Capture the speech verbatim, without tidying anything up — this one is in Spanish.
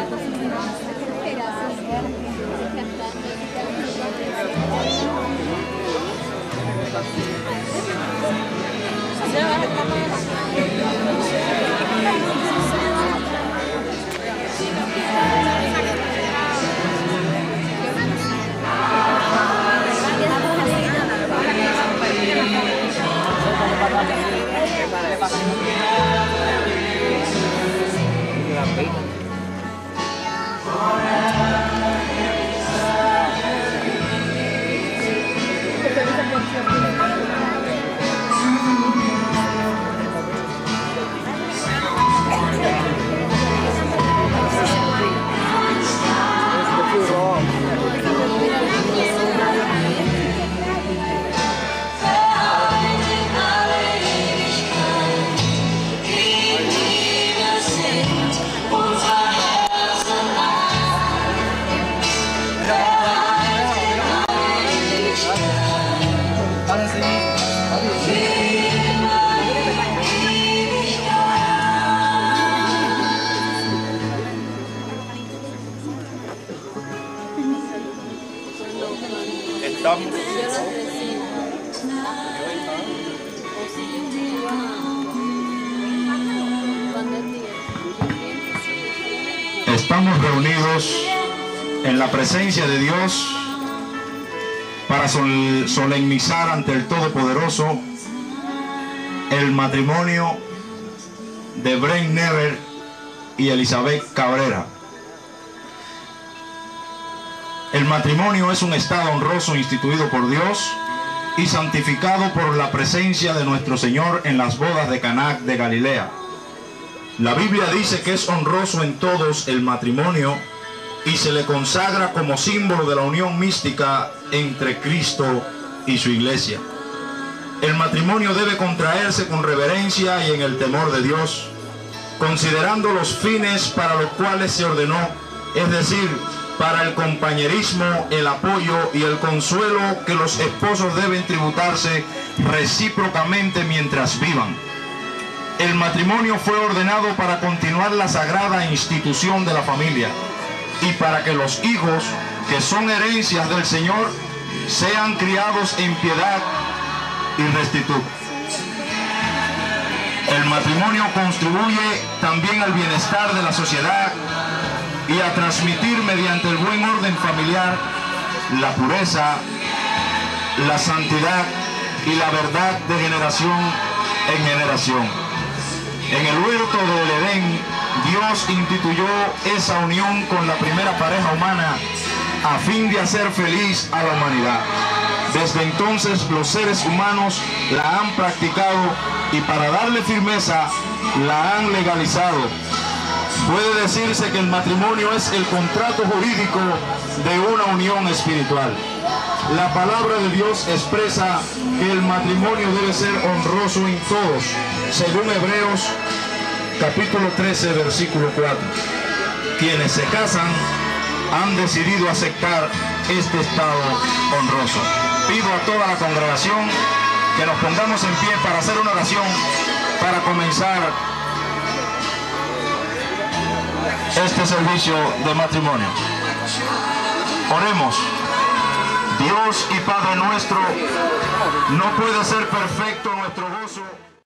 Estamos reunidos en la presencia de Dios para sol solemnizar ante el Todopoderoso el matrimonio de Brent Nevers y Elizabeth Cabrera. El matrimonio es un estado honroso instituido por Dios y santificado por la presencia de nuestro Señor en las bodas de Caná de Galilea. La Biblia dice que es honroso en todos el matrimonio y se le consagra como símbolo de la unión mística entre Cristo y su iglesia. El matrimonio debe contraerse con reverencia y en el temor de Dios, considerando los fines para los cuales se ordenó, es decir, para el compañerismo, el apoyo y el consuelo que los esposos deben tributarse recíprocamente mientras vivan. El matrimonio fue ordenado para continuar la sagrada institución de la familia y para que los hijos, que son herencias del Señor, sean criados en piedad y rectitud. El matrimonio contribuye también al bienestar de la sociedad y a transmitir mediante el buen orden familiar la pureza, la santidad y la verdad de generación en generación. En el huerto del Edén, Dios instituyó esa unión con la primera pareja humana a fin de hacer feliz a la humanidad. Desde entonces los seres humanos la han practicado y para darle firmeza la han legalizado. Puede decirse que el matrimonio es el contrato jurídico de una unión espiritual. La palabra de Dios expresa que el matrimonio debe ser honroso en todos, según Hebreos capítulo trece, versículo cuatro. Quienes se casan han decidido aceptar este estado honroso. Pido a toda la congregación que nos pongamos en pie para hacer una oración para comenzar este servicio de matrimonio. Oremos. Dios y Padre nuestro, no puede ser perfecto nuestro gozo